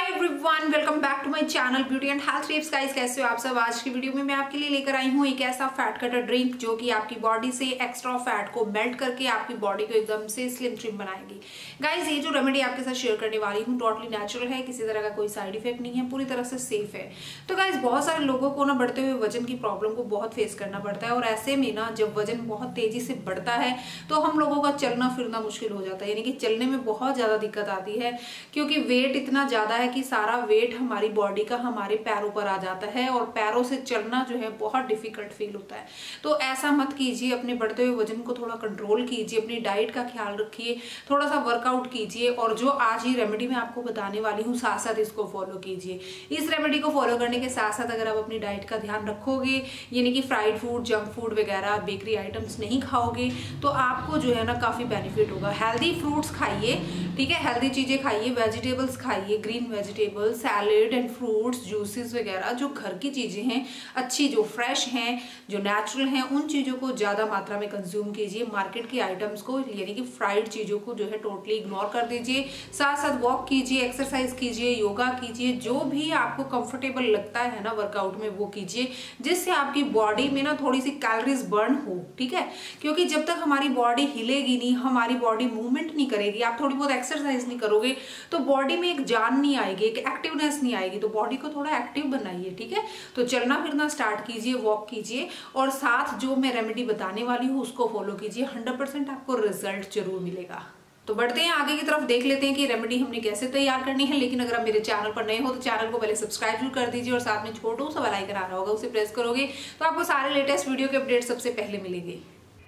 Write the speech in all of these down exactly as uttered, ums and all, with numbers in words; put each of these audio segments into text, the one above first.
Everyone, welcome back to my channel beauty and health tips. Guys, कैसे हो आप सब। आज की वीडियो में मैं आपके लिए लेकर आई हूँ एक ऐसा फैट कटर ड्रिंक जो कि आपकी बॉडी से एक्स्ट्रा फैट को मेल्ट करके आपकी बॉडी को एकदम से स्लिम ट्रिम बनाएगी। गाइस, ये जो रेमेडी आपके साथ शेयर करने वाली हूँ टोटली नेचुरल है, किसी तरह का कोई साइड इफेक्ट नहीं है, पूरी तरह से सेफ है। तो गाइस, बहुत सारे लोगों को ना बढ़ते हुए वजन की प्रॉब्लम को बहुत फेस करना पड़ता है और ऐसे में ना जब वजन बहुत तेजी से बढ़ता है तो हम लोगों का चलना फिरना मुश्किल हो जाता है, यानी कि चलने में बहुत ज्यादा दिक्कत आती है क्योंकि वेट इतना ज्यादा है कि सारा वेट हमारी बॉडी का हमारे पैरों पर आ जाता है और पैरों से चलना जो है बहुत डिफिकल्ट फील होता है। तो ऐसा मत कीजिए, अपने बढ़ते हुए वजन को थोड़ा कंट्रोल कीजिए, अपनी डाइट का ख्याल रखिए, थोड़ा सा वर्कआउट कीजिए और जो आज ये रेमेडी मैं आपको बताने वाली हूँ साथ साथ इसको फॉलो कीजिए। इस रेमेडी को फॉलो करने के साथ साथ अगर आप अपनी डाइट का ध्यान रखोगे, यानी कि फ्राइड फूड, जंक फूड वगैरह, बेकरी आइटम्स नहीं खाओगे, तो आपको जो है ना काफी बेनिफिट होगा। हेल्दी फ्रूट्स खाइए, ठीक है, हेल्दी चीजें खाइए, वेजिटेबल्स खाइए, green vegetables, salad and fruits, juices वगैरह, जो घर की चीजें हैं अच्छी, जो फ्रेश हैं, जो नेचुरल हैं, उन चीजों को ज्यादा मात्रा में कंज्यूम कीजिए। मार्केट की आइटम्स को, यानी कि फ्राइड चीजों को जो है टोटली इग्नोर कर दीजिए। साथ साथ वॉक कीजिए, एक्सरसाइज कीजिए, योगा कीजिए, जो भी आपको कंफर्टेबल लगता है ना वर्कआउट में वो कीजिए, जिससे आपकी बॉडी में ना थोड़ी सी कैलोरीज बर्न हो, ठीक है। क्योंकि जब तक हमारी बॉडी हिलेगी नहीं, हमारी बॉडी मूवमेंट नहीं करेगी, आप थोड़ी बहुत एक्सरसाइज नहीं करोगे तो बॉडी में एक जान नहीं आएगी, एक एक्टिवनेस नहीं आएगी। तो बॉडी को थोड़ा एक्टिव बनाइए, ठीक है। तो चलना फिरना स्टार्ट कीजिए, वॉक कीजिए और साथ जो मैं रेमेडी बताने वाली हूँ उसको फॉलो कीजिए। हंड्रेड परसेंट आपको रिजल्ट जरूर मिलेगा। तो बढ़ते हैं आगे की तरफ, देख लेते हैं कि रेमेडी हमने कैसे तैयार करनी है। लेकिन अगर आप मेरे चैनल पर नए हो तो चैनल को पहले सब्सक्राइब जरूर कर दीजिए और साथ में छोटू सा बेल आइकन आ रहा होगा, उसे प्रेस करोगे तो आपको सारे लेटेस्ट वीडियो के अपडेट सबसे पहले मिलेंगे।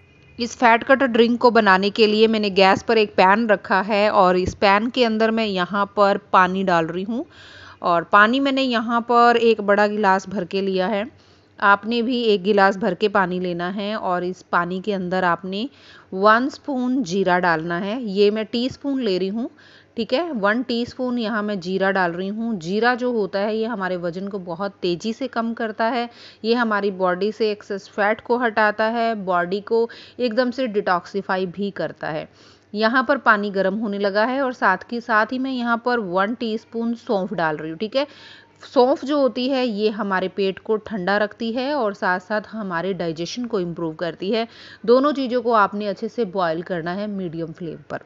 इस फैट कटर ड्रिंक को बनाने के लिए मैंने गैस पर एक पैन रखा है और इस पैन के अंदर मैं यहाँ पर पानी डाल रही हूँ और पानी मैंने यहाँ पर एक बड़ा गिलास भर के लिया है। आपने भी एक गिलास भर के पानी लेना है और इस पानी के अंदर आपने वन स्पून जीरा डालना है। ये मैं टी स्पून ले रही हूँ, ठीक है। वन टीस्पून यहाँ मैं जीरा डाल रही हूँ। जीरा जो होता है ये हमारे वजन को बहुत तेज़ी से कम करता है, ये हमारी बॉडी से एक्सेस फैट को हटाता है, बॉडी को एकदम से डिटॉक्सिफाई भी करता है। यहाँ पर पानी गर्म होने लगा है और साथ के साथ ही मैं यहाँ पर वन टीस्पून सौंफ डाल रही हूँ, ठीक है। सौंफ जो होती है ये हमारे पेट को ठंडा रखती है और साथ साथ हमारे डाइजेशन को इम्प्रूव करती है। दोनों चीज़ों को आपने अच्छे से बॉईल करना है मीडियम फ्लेम पर।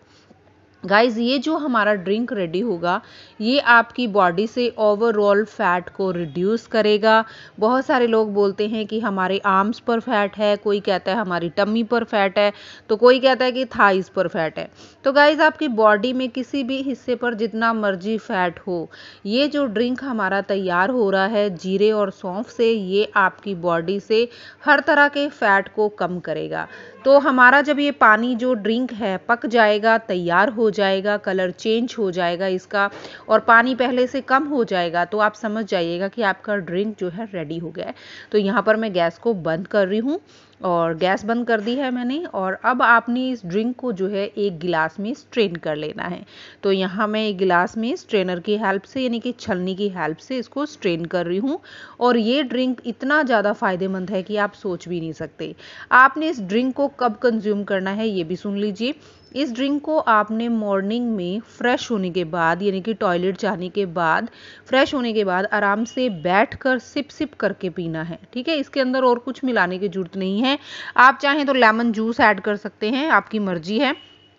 गाइज, ये जो हमारा ड्रिंक रेडी होगा ये आपकी बॉडी से ओवरऑल फैट को रिड्यूस करेगा। बहुत सारे लोग बोलते हैं कि हमारे आर्म्स पर फैट है, कोई कहता है हमारी टम्मी पर फैट है, तो कोई कहता है कि थाइस पर फैट है। तो गाइज, आपकी बॉडी में किसी भी हिस्से पर जितना मर्जी फैट हो, ये जो ड्रिंक हमारा तैयार हो रहा है जीरे और सौंफ से, ये आपकी बॉडी से हर तरह के फैट को कम करेगा। तो हमारा जब ये पानी जो ड्रिंक है पक जाएगा, तैयार हो जाएगा, कलर चेंज हो जाएगा इसका और पानी पहले से कम हो जाएगा, तो आप समझ जाइएगा कि आपका ड्रिंक जो है रेडी हो गया है। तो यहाँ पर मैं गैस को बंद कर रही हूँ और गैस बंद कर दी है मैंने और अब आपने इस ड्रिंक को जो है एक गिलास में स्ट्रेन कर लेना है। तो यहाँ मैं एक गिलास में स्ट्रेनर की हेल्प से, यानी कि छलनी की हेल्प से इसको स्ट्रेन कर रही हूँ और ये ड्रिंक इतना ज़्यादा फायदेमंद है कि आप सोच भी नहीं सकते। आपने इस ड्रिंक को कब कंज्यूम करना है ये भी सुन लीजिए। इस ड्रिंक को आपने मॉर्निंग में फ्रेश होने के बाद, यानी कि टॉयलेट जाने के बाद, फ्रेश होने के बाद आराम से बैठकर सिप सिप करके पीना है, ठीक है। इसके अंदर और कुछ मिलाने की जरूरत नहीं है। आप चाहें तो लेमन जूस ऐड कर सकते हैं, आपकी मर्जी है।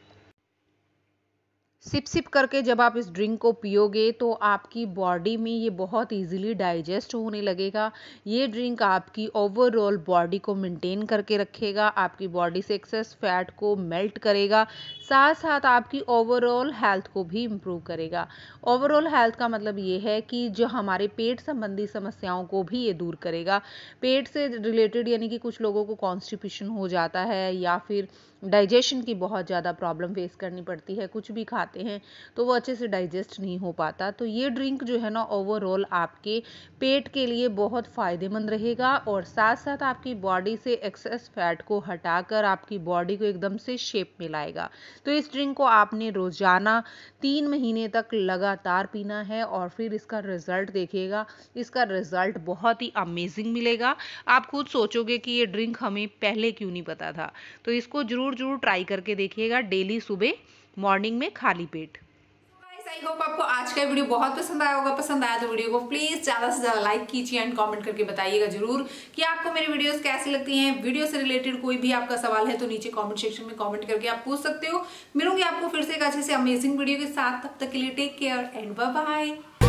सिप सिप करके जब आप इस ड्रिंक को पियोगे तो आपकी बॉडी में ये बहुत इजीली डाइजेस्ट होने लगेगा। ये ड्रिंक आपकी ओवरऑल बॉडी को मेंटेन करके रखेगा, आपकी बॉडी से एक्सेस फैट को मेल्ट करेगा, साथ साथ आपकी ओवरऑल हेल्थ को भी इम्प्रूव करेगा। ओवरऑल हेल्थ का मतलब ये है कि जो हमारे पेट संबंधी समस्याओं को भी ये दूर करेगा। पेट से रिलेटेड, यानी कि कुछ लोगों को कॉन्स्टिपेशन हो जाता है या फिर डाइजेशन की बहुत ज़्यादा प्रॉब्लम फेस करनी पड़ती है, कुछ भी खाते हैं तो वो अच्छे से डाइजेस्ट नहीं हो पाता। तो ये ड्रिंक जो है ना ओवरऑल आपके पेट के लिए बहुत फ़ायदेमंद रहेगा और साथ साथ आपकी बॉडी से एक्सेस फैट को हटाकर आपकी बॉडी को एकदम से शेप में लाएगा। तो इस ड्रिंक को आपने रोज़ाना तीन महीने तक लगातार पीना है और फिर इसका रिजल्ट देखिएगा। इसका रिजल्ट बहुत ही अमेजिंग मिलेगा। आप खुद सोचोगे कि ये ड्रिंक हमें पहले क्यों नहीं पता था। तो इसको जरूर जरूर ट्राई करके देखिएगा, डेली सुबह मॉर्निंग में खाली पेट। आई होप आपको आज का वीडियो बहुत पसंद आया होगा। पसंद आया तो वीडियो को प्लीज ज्यादा से ज्यादा लाइक कीजिए एंड कमेंट करके बताइएगा जरूर कि आपको मेरी वीडियोस कैसी लगती हैं। वीडियो से रिलेटेड कोई भी आपका सवाल है तो नीचे कमेंट सेक्शन में कमेंट करके आप पूछ सकते हो। मिलूंगी आपको फिर से एक अच्छे से अमेजिंग वीडियो के साथ, तब तक के लिए take care and bye bye.